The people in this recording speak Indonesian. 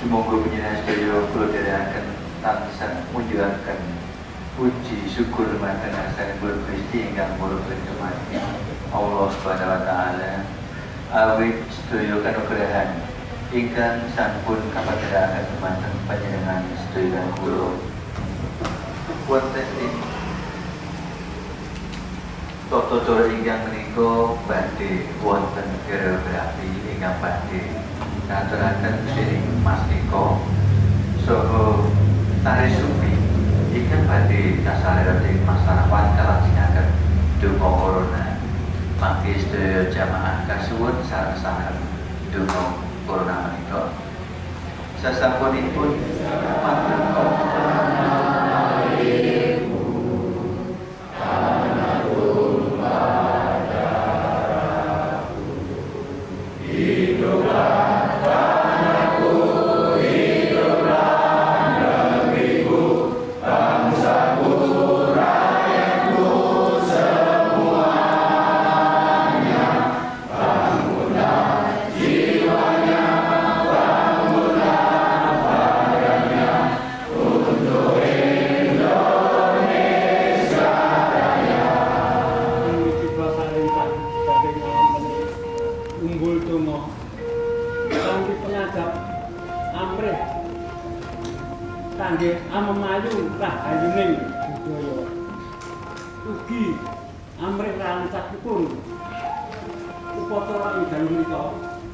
Semoga penjenengan sedaya kula dherekaken tansah mujudaken puji syukur dumateng asmanipun Gusti ingkang Maha Penyemati Allah Subhanahu wa taala. Awit sedaya kanugrahan ingkang sampun kapateраken dumateng panjenengan sedaya kula. Wonten ing tata cara ingkang menika badhe wonten geografi ingkang badhe ngaturaken dening Mas Eko saha Tari Supi ingkang badhe kasarera dening masyarakat kalajengaken donga corona. Mangke sedaya jamaah kasuwun sareng-sareng donga corona menika. Sasampunipun matur kangge amemayu rahayuning budaya ugi amrih rancakipun upacara ing dalu menika